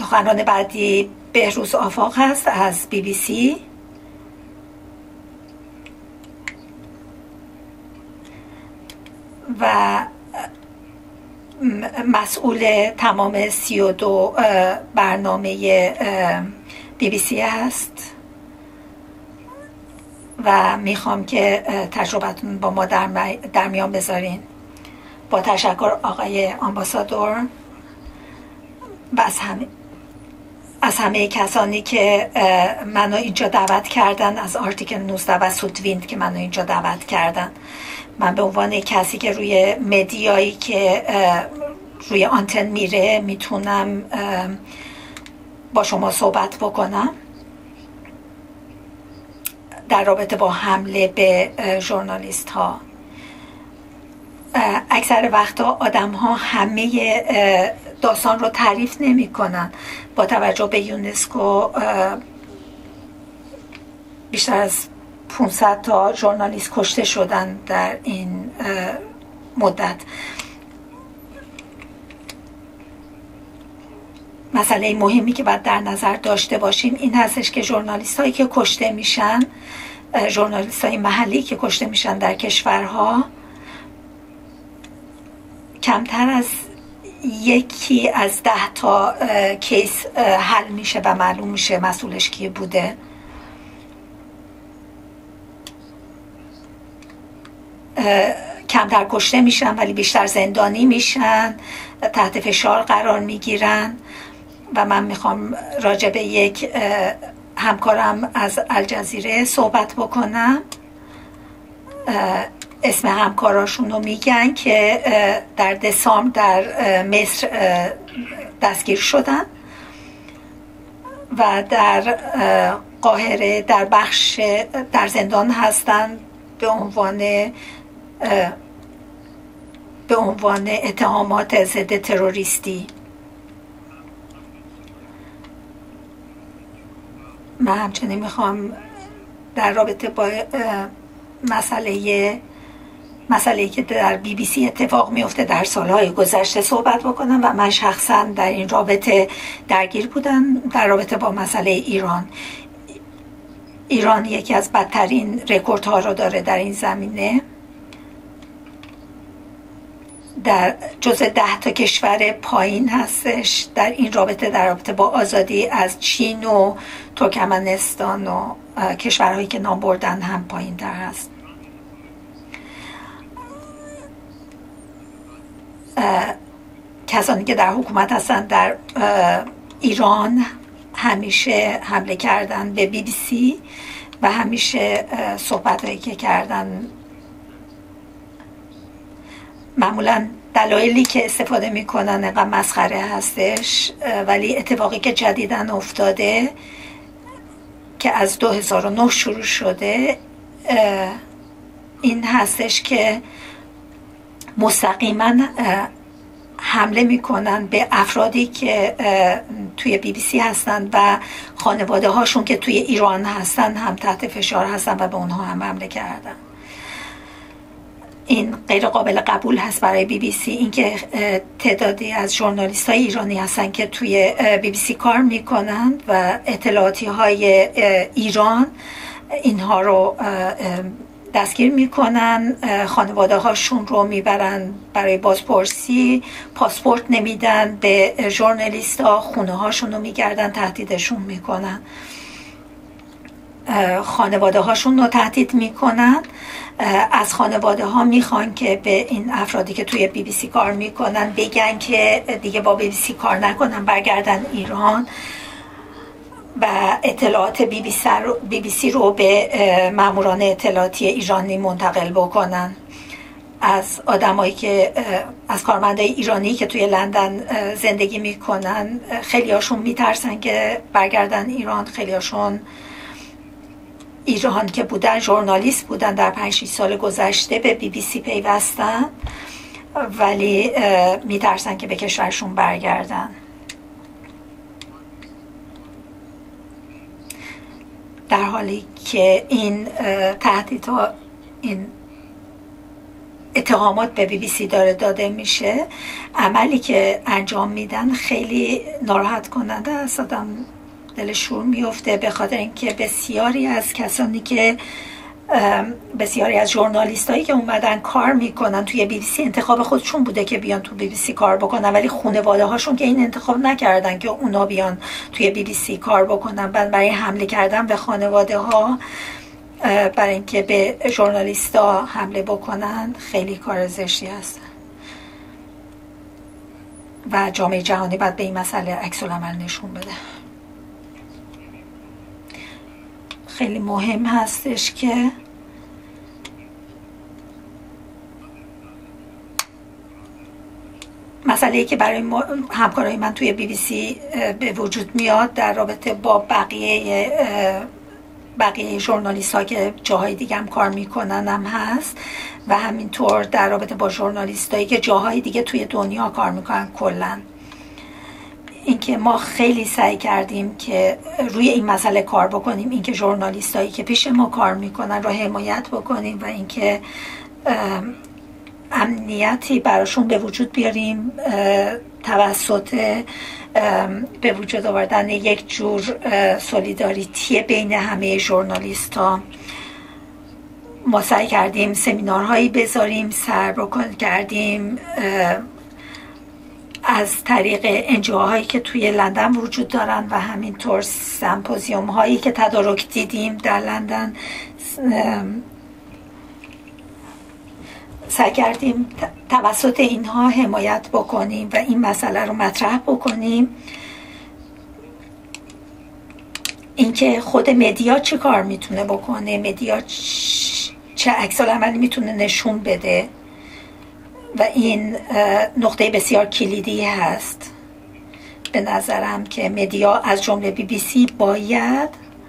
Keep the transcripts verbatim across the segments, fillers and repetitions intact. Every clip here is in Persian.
سخنران بعدی بهروز آفاق هست از بی بی سی و مسئول تمام سی و دو برنامه بی بی سی هست و میخوام که تجربتون با ما در, در میان بذارین. با تشکر آقای آمباسادور و از همه از همه کسانی که منو اینجا دعوت کردن، از آرتیکل نوزده و سودویند که منو اینجا دعوت کردن. من به عنوان کسی که روی مدیایی که روی آنتن میره میتونم با شما صحبت بکنم در رابطه با حمله به ژورنالیست ها. اکثر وقتا آدم ها همه داستان رو تعریف نمی کنن. با توجه به یونسکو بیشتر از پانصد تا ژورنالیست کشته شدن در این مدت. مسئله مهمی که باید در نظر داشته باشیم این هستش که ژورنالیست هایی که کشته میشن، ژورنالیست های محلی که کشته میشن در کشورها، کمتر از یکی از ده تا کیس حل میشه و معلوم میشه مسئولش کی بوده. کمتر کشته میشن ولی بیشتر زندانی میشن، تحت فشار قرار میگیرن. و من میخوام راجع به یک همکارم از الجزیره صحبت بکنم. اسم همکاراشون رو میگن که در دسامبر در مصر دستگیر شدن و در قاهره در بخش در زندان هستن به عنوان به عنوان اتهامات ضد تروریستی. من همچنین میخوام در رابطه با مسئله مسئله‌ای که در بی بی سی اتفاق میفته در سالهای گذشته صحبت بکنم و من شخصا در این رابطه درگیر بودم در رابطه با مسئله ایران. ایران یکی از بدترین رکوردها رو داره در این زمینه. در جزء ده تا کشور پایین هستش در این رابطه، در رابطه با آزادی از چین و ترکمنستان و کشورهایی که نام بردن هم پایین تر هست. کسانی که در حکومت هستن در ایران همیشه حمله کردن به بی بی سی و همیشه صحبت هایی که کردن معمولا دلایلی که استفاده میکنن انقدر مسخره هستش. ولی اتفاقی که جدیدن افتاده که از دو هزار و نه شروع شده این هستش که مستقیما حمله میکنن به افرادی که توی بی بی سی هستن و خانواده هاشون که توی ایران هستن هم تحت فشار هستن و به اونها هم حمله کردن. این غیر قابل قبول هست برای بی بی سی. اینکه تعدادی از ژورنالیست های ایرانی هستن که توی بی بی سی کار میکنن و اطلاعاتی های ایران اینها رو دستگیر میکنن، خانواده هاشون رو میبرن برای بازپرسی، پاسپورت نمیدن به ژورنالیست ها، خونه هاشون رو میگردن تهدیدشون میکنن، خانواده هاشون رو تهدید میکنن. از خانواده ها میخوان که به این افرادی که توی بی بی سی کار میکنن بگن که دیگه با بی بی سی کار نکنن، برگردن ایران و اطلاعات بی بی سی رو, بی بی سی رو به ماموران اطلاعاتی ایرانی منتقل بکنن. از آدمایی که از کارمندای ایرانی که توی لندن زندگی میکنن خیلی هاشون میترسن که برگردن ایران. خیلی هاشون ایران که بودن، ژورنالیست بودن، در پنج شش سال گذشته به بی بی سی پیوستن ولی میترسن که به کشورشون برگردن. در حالی که این تهدیدها این اتهامات به بی بی سی داره داده میشه، عملی که انجام میدن خیلی ناراحت کننده است، آدم دلش شور میفته، به خاطر اینکه بسیاری از کسانی که بسیاری از ژورنالیست هایی که اومدن کار میکنن توی بی بی سی انتخاب خودشون بوده که بیان تو بی بی سی کار بکنن، ولی خانواده هاشون که این انتخاب نکردن که اونا بیان توی بی بی سی کار بکنن. برای حمله کردن به خانواده ها، برای اینکه به ژورنالیست ها حمله بکنن، خیلی کار زشتی هست و جامعه جهانی باید به این مسئله عکس العمل نشون بده. خیلی مهم هستش که مسئله‌ای که برای همکارای من توی بی بی سی به وجود میاد در رابطه با بقیه بقیه ژورنالیست ها که جاهای دیگه هم کار میکنن هم هست و همینطور در رابطه با ژورنالیست هایی که جاهای دیگه توی دنیا کار میکنن. کلن اینکه ما خیلی سعی کردیم که روی این مسئله کار بکنیم، اینکه ژورنالیست هایی که پیش ما کار میکنن رو حمایت بکنیم و اینکه امنیتی براشون به وجود بیاریم توسط به وجود آوردن یک جور سولیداریتی بین همه ژورنالیست ها. ما سعی کردیم سمینارهایی بذاریم، سر کردیم از طریق انجیوهایی که توی لندن وجود دارن و همینطور سمپوزیوم هایی که تدارک دیدیم در لندن، سعی کردیم توسط اینها حمایت بکنیم و این مسئله رو مطرح بکنیم. اینکه خود مدیا چه کار میتونه بکنه، مدیا چه عکس العملی میتونه نشون بده و این نقطه بسیار کلیدی هست. به نظرم که مدیا از جمله بی بی سی باید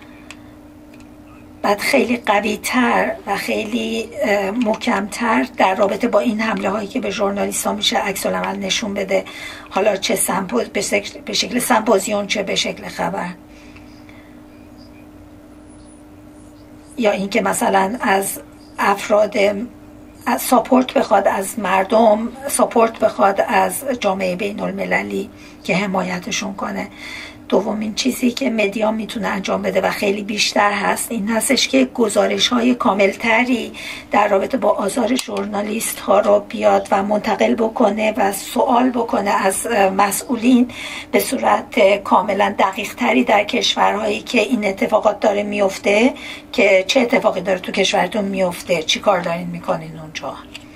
بعد خیلی قوی تر و خیلی محکمتر در رابطه با این حمله هایی که به ژورنالیست ها میشه عکس العمل نشون بده، حالا چه سمپوز به شکل, به شکل سمپوزیون چه به شکل خبر، یا اینکه مثلا از افراد از ساپورت بخواد از مردم، ساپورت بخواد از جامعه بین المللی که حمایتشون کنه. دومین چیزی که مدیا میتونه انجام بده و خیلی بیشتر هست این هستش که گزارش های کاملتری در رابطه با آزار ژورنالیست ها رو بیاد و منتقل بکنه و سوال بکنه از مسئولین به صورت کاملا دقیق تری در کشورهایی که این اتفاقات داره میفته، که چه اتفاقی داره تو کشورتون میفته، چی کار دارین میکنین اونجا.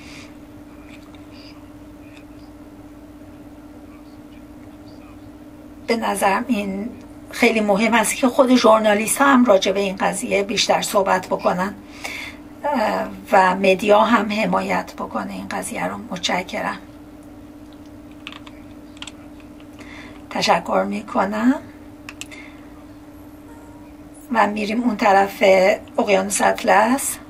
به نظرم این خیلی مهم است که خود ژورنالیست ها هم راجع به این قضیه بیشتر صحبت بکنن و مدیا هم حمایت بکنه این قضیه رو. متشکرم. تشکر میکنم و میریم اون طرف اقیانوس اطلس.